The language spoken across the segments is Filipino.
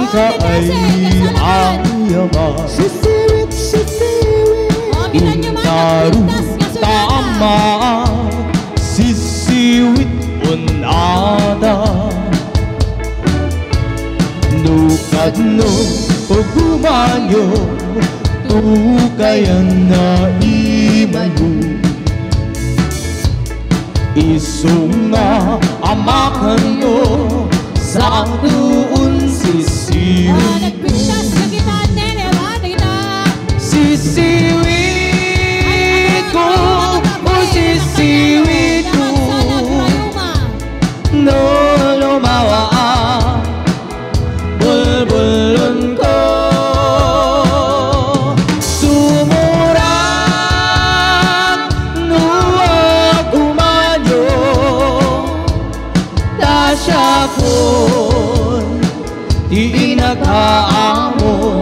ka ay ayaman. Intaru tama sisiwit unada nukadno pagkumanyo tukayan na imayo isunga amakan mo sa tuon sisiwit sisiwit ko o sisiwit ko no lumawa bulbulun ko sumurang nuwa kumanyo tasya kon di nakaamo.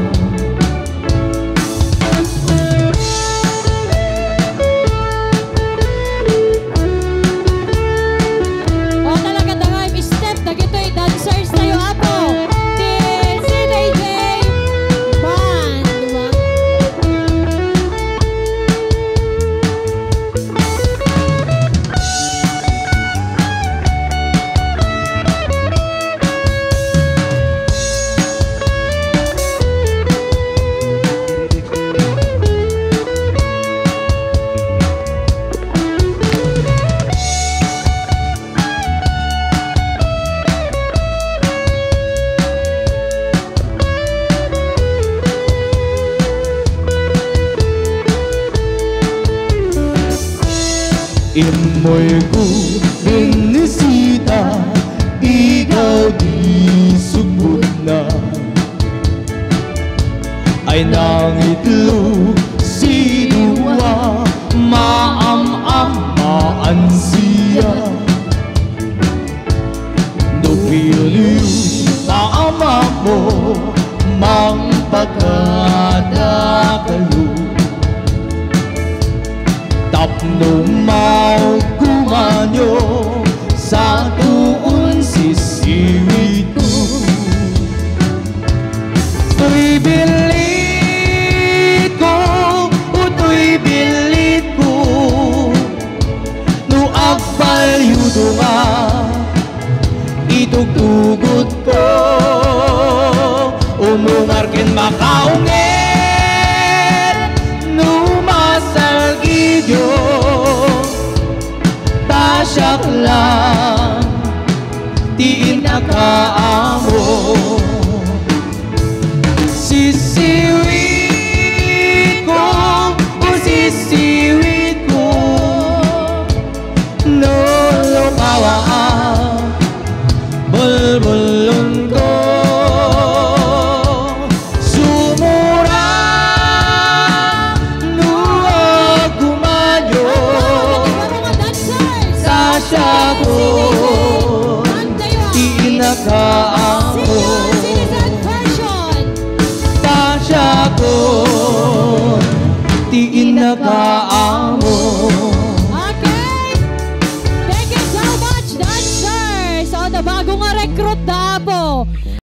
Imoy ko binisita, ikaw di sugot na. Ay nangitlog si Dua, maam-amaan siya. Nupiliw tama mo, mang pagkada kayo. Tapno mau kumanyo sa tuon sisiwit ko. To'y bilit ko, o to'y bilit ko, no agpalyudo nga itugtugot ko. Umungar ken makaungit no masalgidyo tasyak lang tiin nakaamo. Sisiwit ko o sisiwit ko no lumawa bulbulun ko. Di nakaamo tasya ko, di nakaamo. Okay, thank you so much dancers. So, na bagong recruit na po.